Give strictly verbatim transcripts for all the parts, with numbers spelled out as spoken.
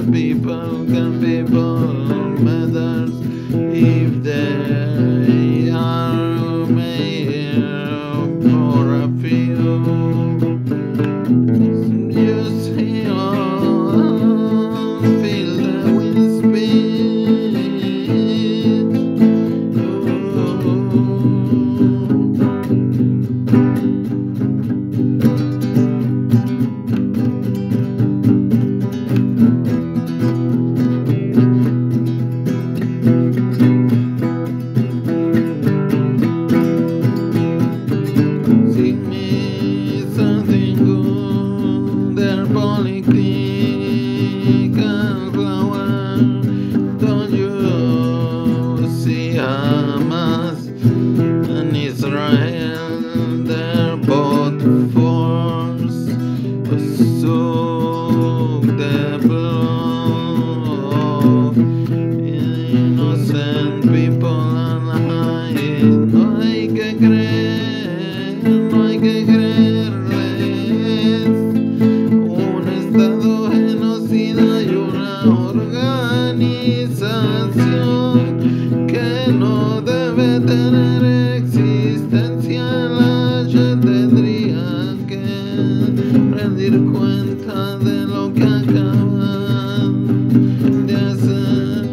the people can people matters if they are made for a few. You see, oh, feel the wind speed. Sing me something good, their political flower. Don't you see Hammas and Israel? They're both force soak the blood of innocent people and hide. No hay que creer, no hay que creerles. Un estado genocida y una organización que no debe tener existencia. La gente tendría que rendir cuenta de lo que acaban de hacer.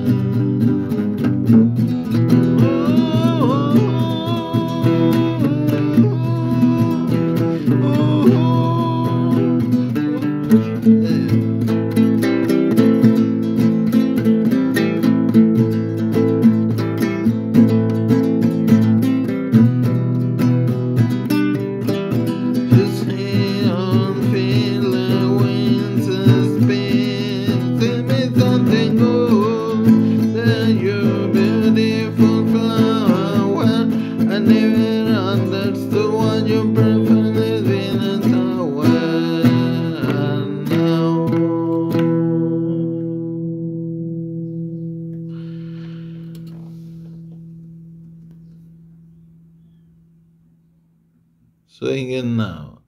Just hear and feel the winds speak. Tell me something good, that you're beautiful flower. I never understood what your perfect living in the world now. Sing it now.